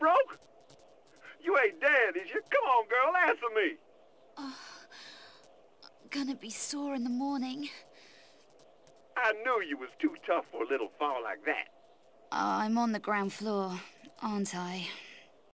broke? You ain't dead, is you? Come on, girl, answer me. Gonna be sore in the morning. I knew you was too tough for a little fall like that. I'm on the ground floor, aren't I?